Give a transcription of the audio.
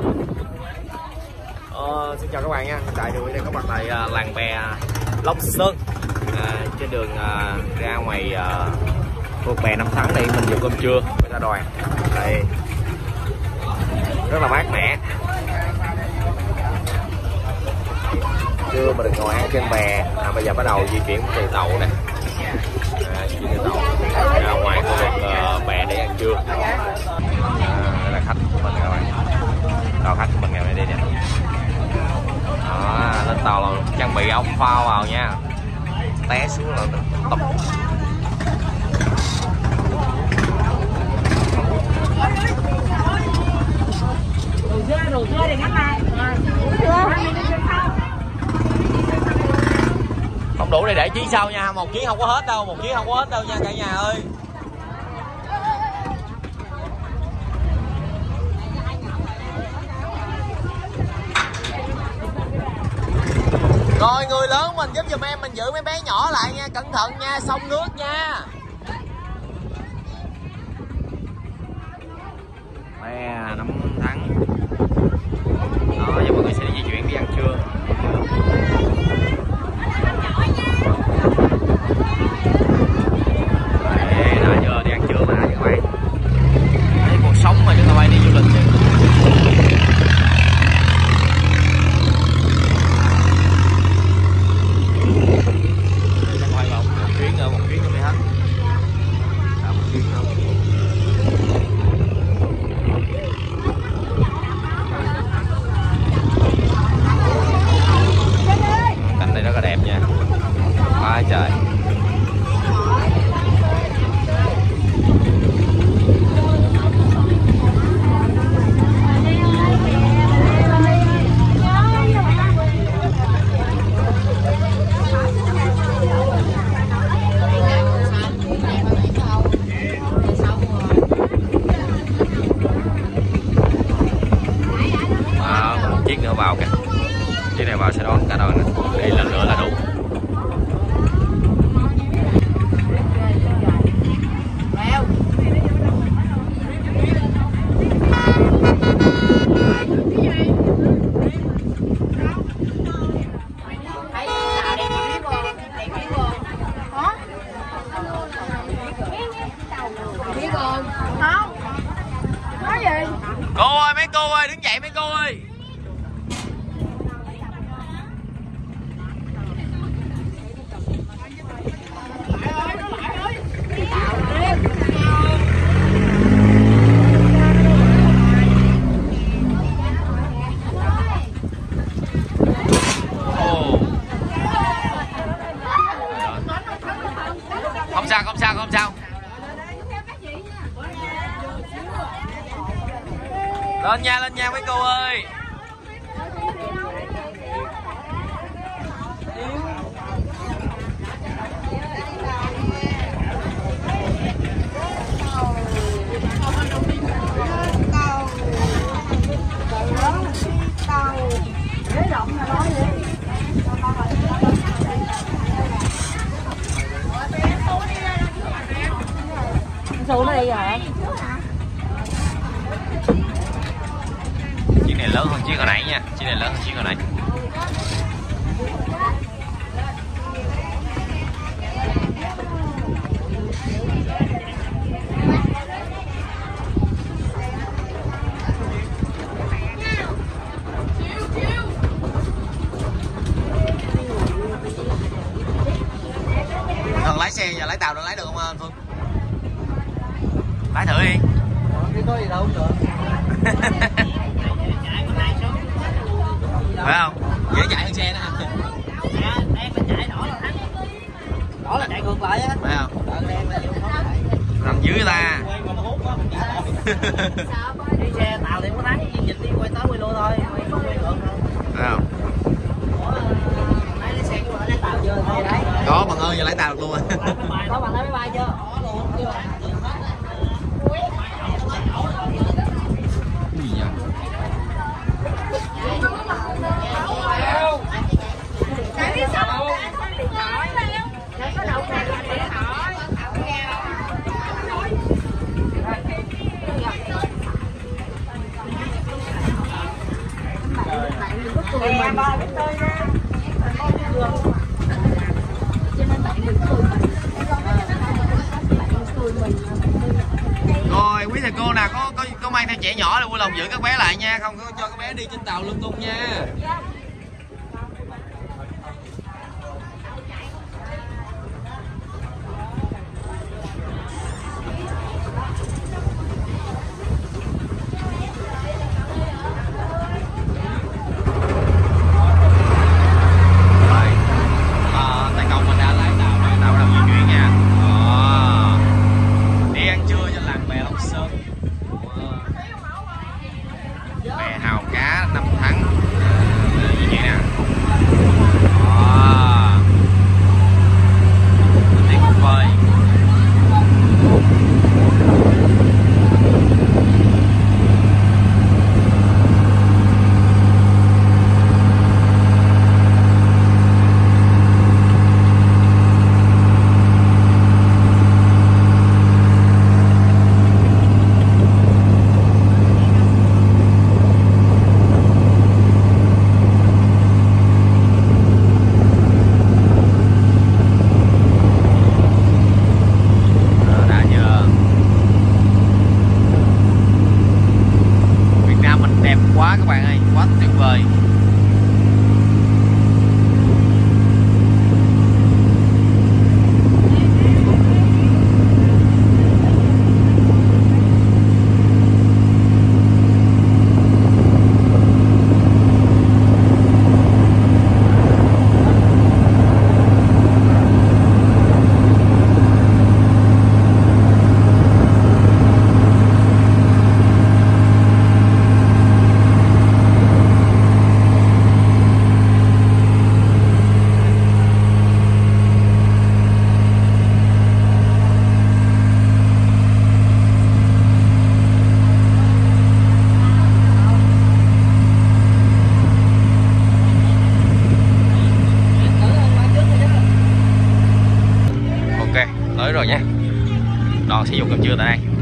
Xin chào các bạn nha. Hiện tại thì đây có mặt tại làng bè Long Sơn, trên đường ra ngoài khu bè Năm Thắng đây. Mình dùng cơm trưa với ra đoàn đây, rất là mát mẻ. Trưa mình được ngồi ăn trên bè. Bây giờ bắt đầu di chuyển từ tàu nè, di chuyển từ tàu ra ngoài khu vực bè để ăn trưa. Đây là khách của mình các bạn, tàu khách của mình ngày nay đây nè. Lên tàu là trang bị ống phao vào nha, té xuống là tập. Đồ dưa để ngắt này. Không đủ để chí sau nha, một chuyến không có hết đâu, một chuyến không có hết đâu nha cả nhà ơi. Rồi người lớn mình giúp giùm em, mình giữ mấy bé nhỏ lại nha, cẩn thận nha, sông nước nha. Bè Năm Thắng. Đó, giờ mọi người sẽ di chuyển đi ăn trưa. Đấy, đã chưa đi ăn trưa mà các bạn. Đấy, cuộc sống mà chúng ta bay đi du lịch chứ. Cảnh này rất là đẹp nha, quá trời. Một chiếc nữa vào kìa, chiếc này vào sẽ đón cả đoàn đi lần nữa là đủ. Cô ơi, mấy cô ơi, đứng dậy mấy cô ơi. Không sao, không sao, không sao. Lên nha mấy cô ơi. Số này hả? Chiếc này lớn hơn chiếc hồi nãy nha, chiếc này lớn hơn chiếc hồi nãy. Lái xe giờ lái tàu được, lái được không anh Phương? Lái thử đi. Có gì đâu không được. Phải không? Dễ chạy hơn xe đó. Đen là chạy, đỏ là thắng. Đỏ là chạy ngược lại á. Phải không? Đen là nằm dưới ta. Đi xe tàu thì có thắng, dịch đi quay tới quay lui thôi, quay ngược thôi. Phải không? Lái xe của lái tàu chưa? Có bằng ơi, giờ lái tàu được luôn rồi. Có bằng lái máy bay chưa? Rồi quý thầy cô nào có mang theo trẻ nhỏ là vui lòng giữ các bé lại nha, không có cho các bé đi trên tàu lung tung nha. Quá các bạn ơi, quá tuyệt vời. Tới rồi nha. Đoàn sử dụng cơm trưa tại đây.